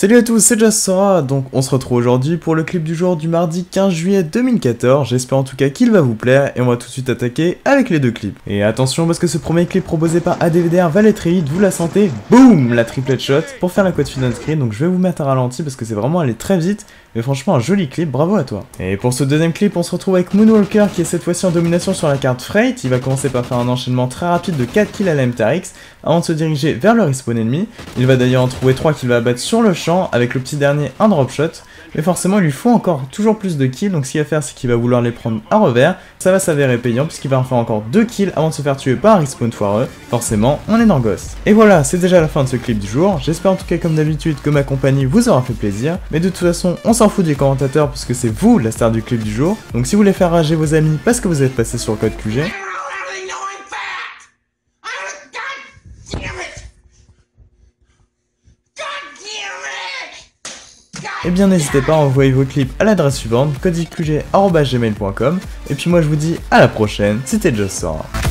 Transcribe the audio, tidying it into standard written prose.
Salut à tous, c'est Just Sora, donc on se retrouve aujourd'hui pour le clip du jour du mardi 15 juillet 2014, j'espère en tout cas qu'il va vous plaire, et on va tout de suite attaquer avec les deux clips. Et attention parce que ce premier clip proposé par ADVDR va aller très vite, vous la sentez, boum, la triplet shot pour faire la quote final screen, donc je vais vous mettre à ralenti parce que c'est vraiment aller très vite, mais franchement un joli clip, bravo à toi. Et pour ce deuxième clip, on se retrouve avec Moonwalker qui est cette fois-ci en domination sur la carte Freight, il va commencer par faire un enchaînement très rapide de 4 kills à la MTRX, avant de se diriger vers le respawn ennemi, il va d'ailleurs en trouver 3 qu'il va abattre sur le champ, avec le petit dernier un drop shot, mais forcément il lui faut encore toujours plus de kills, donc ce qu'il va faire c'est qu'il va vouloir les prendre à revers, ça va s'avérer payant puisqu'il va en faire encore 2 kills avant de se faire tuer par un respawn foireux, forcément on est dans Ghost. Et voilà, c'est déjà la fin de ce clip du jour, j'espère en tout cas comme d'habitude que ma compagnie vous aura fait plaisir, mais de toute façon on s'en fout des commentateurs puisque c'est vous la star du clip du jour, donc si vous voulez faire rager vos amis parce que vous êtes passé sur le code QG, et bien n'hésitez pas à envoyer vos clips à l'adresse suivante, codeqg@gmail.com, et puis moi je vous dis à la prochaine, c'était Just Sora.